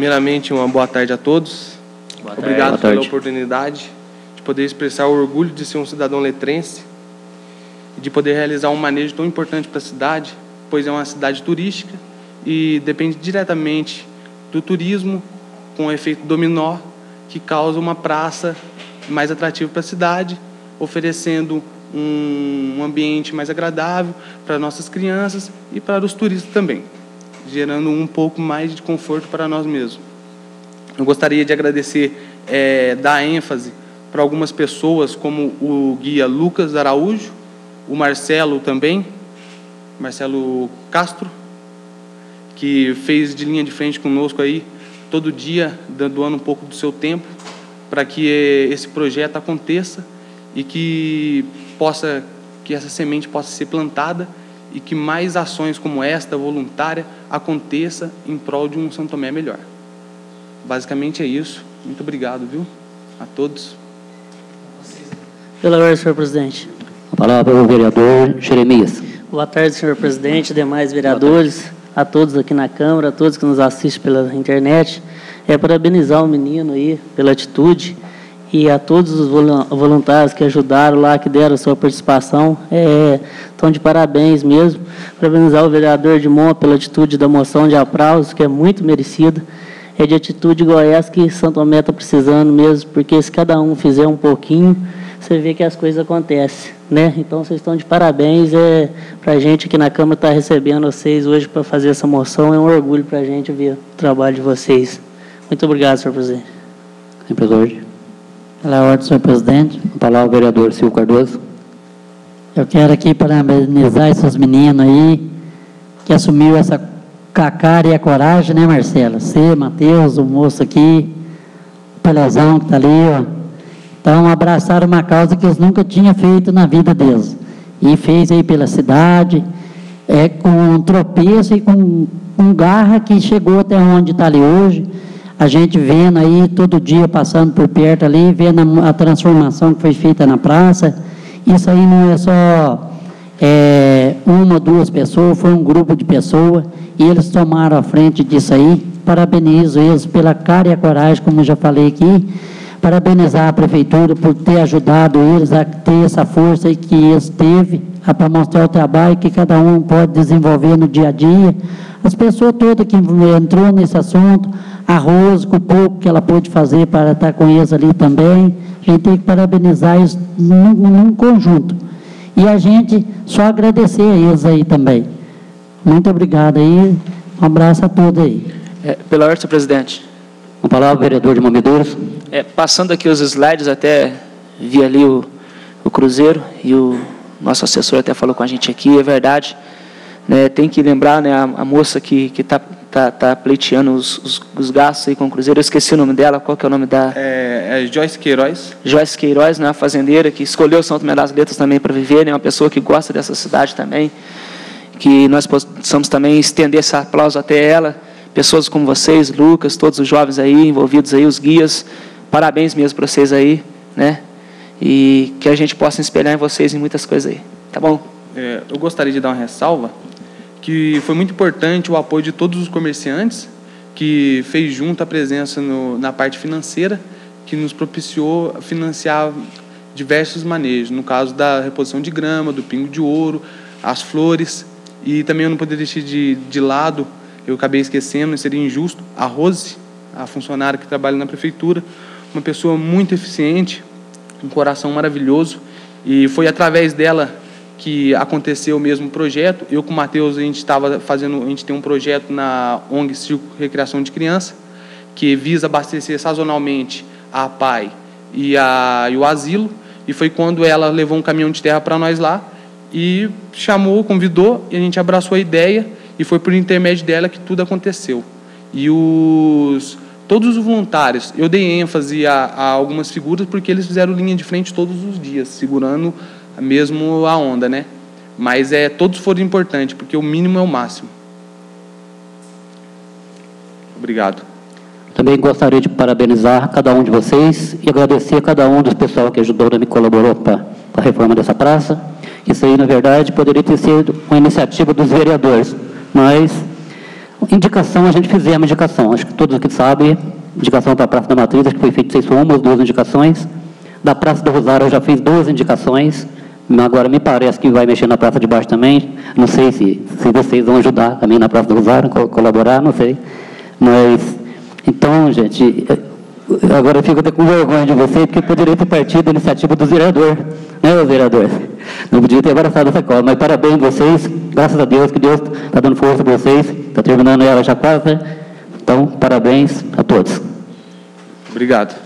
Primeiramente, uma boa tarde a todos. Obrigado pela oportunidade de poder expressar o orgulho de ser um cidadão letrense e de poder realizar um manejo tão importante para a cidade, pois é uma cidade turística e depende diretamente do turismo, com o efeito dominó, que causa uma praça mais atrativa para a cidade, oferecendo um ambiente mais agradável para nossas crianças e para os turistas também, gerando um pouco mais de conforto para nós mesmos. Eu gostaria de agradecer, dar ênfase para algumas pessoas, como o guia Lucas Araújo, o Marcelo também, Marcelo Castro, que fez de linha de frente conosco aí, todo dia, doando um pouco do seu tempo, para que esse projeto aconteça e que essa semente possa ser plantada e que mais ações como esta, voluntária, aconteça em prol de um São Tomé melhor. Basicamente é isso. Muito obrigado, viu? A todos. Pela ordem, senhor presidente. A palavra é o vereador Jeremias. Boa tarde, senhor presidente, demais vereadores, a todos aqui na Câmara, a todos que nos assistem pela internet. Parabenizar o menino aí pela atitude e a todos os voluntários que ajudaram lá, que deram a sua participação. Estão de parabéns mesmo. Parabenizar o vereador Edmond pela atitude da moção de aplauso, que é muito merecida. É de atitude igual essa que Santo Tomé está precisando mesmo, porque se cada um fizer um pouquinho, você vê que as coisas acontecem, né? Então, vocês estão de parabéns. Para a gente aqui na Câmara estar recebendo vocês hoje para fazer essa moção, é um orgulho para a gente ver o trabalho de vocês. Muito obrigado, senhor presidente. Pela ordem, senhor presidente. A palavra ao vereador Silvio Cardoso. Eu quero aqui parabenizar esses meninos aí, que assumiu essa a cara e a coragem, né, Marcelo? Você, Matheus, o moço aqui, o Pelezão que está ali, ó. Então, abraçaram uma causa que eles nunca tinham feito na vida deles. E fez aí pela cidade, com tropeço e com garra, que chegou até onde está ali hoje. A gente vendo aí, todo dia passando por perto ali, vendo a transformação que foi feita na praça. Isso aí não é só uma ou duas pessoas, foi um grupo de pessoas, e eles tomaram a frente disso aí. Parabenizo eles pela cara e a coragem, como eu já falei aqui. Parabenizar a prefeitura por ter ajudado eles a ter essa força que eles teve para mostrar o trabalho que cada um pode desenvolver no dia a dia. As pessoas todas que entrou nesse assunto, a Rose, com o pouco que ela pôde fazer para estar com eles ali também, a gente tem que parabenizar eles num conjunto. E a gente só agradecer a eles aí também. Muito obrigado aí, um abraço a todos aí. Pela ordem, senhor presidente. A palavra, vereador de Momidouros. Passando aqui os slides, até vi ali o Cruzeiro, e o nosso assessor até falou com a gente aqui, é verdade. Né, tem que lembrar, né, a moça que está pleiteando os gastos aí com o Cruzeiro, eu esqueci o nome dela, qual que é o nome da... Joyce Queiroz. Joyce Queiroz, né, a fazendeira, que escolheu São Tomé das Letras também para viver, né, uma pessoa que gosta dessa cidade também, que nós possamos também estender esse aplauso até ela, pessoas como vocês, Lucas, todos os jovens aí, envolvidos aí, os guias, parabéns mesmo para vocês aí, né, e que a gente possa espelhar em vocês em muitas coisas aí, tá bom? Eu gostaria de dar uma ressalva, que foi muito importante o apoio de todos os comerciantes, que fez junto a presença na parte financeira, que nos propiciou financiar diversos manejos, no caso da reposição de grama, do pingo de ouro, as flores, e também eu não poderia deixar de lado, eu acabei esquecendo, seria injusto, a Rose, a funcionária que trabalha na prefeitura, uma pessoa muito eficiente, um coração maravilhoso, e foi através dela que aconteceu o mesmo projeto. Eu com o Matheus, a gente tem um projeto na ONG Circo Recreação de Criança, que visa abastecer sazonalmente a PAI e o asilo, e foi quando ela levou um caminhão de terra para nós lá, e chamou, convidou, e a gente abraçou a ideia, e foi por intermédio dela que tudo aconteceu. E todos os voluntários, eu dei ênfase a algumas figuras, porque eles fizeram linha de frente todos os dias, segurando mesmo a onda, né? Mas todos foram importantes, porque o mínimo é o máximo. Obrigado. Também gostaria de parabenizar cada um de vocês e agradecer a cada um dos pessoal que ajudou e me colaborou para a reforma dessa praça. Isso aí, na verdade, poderia ter sido uma iniciativa dos vereadores, mas Indicação, a gente fizemos indicação. Acho que todos aqui sabem. Indicação para a Praça da Matriz, acho que foi feito 6 somos, 2 indicações. Da Praça do Rosário eu já fiz 2 indicações. Agora me parece que vai mexer na Praça de Baixo também. Não sei se vocês vão ajudar também na Praça do Rosário, colaborar, não sei. Mas, então, gente, agora eu fico até com vergonha de vocês, porque poderia ter partido da iniciativa do vereador, né, vereador? Não podia ter abraçado essa cola, mas parabéns a vocês, graças a Deus, que Deus está dando força para vocês, está terminando ela já quase, né? Então, parabéns a todos. Obrigado.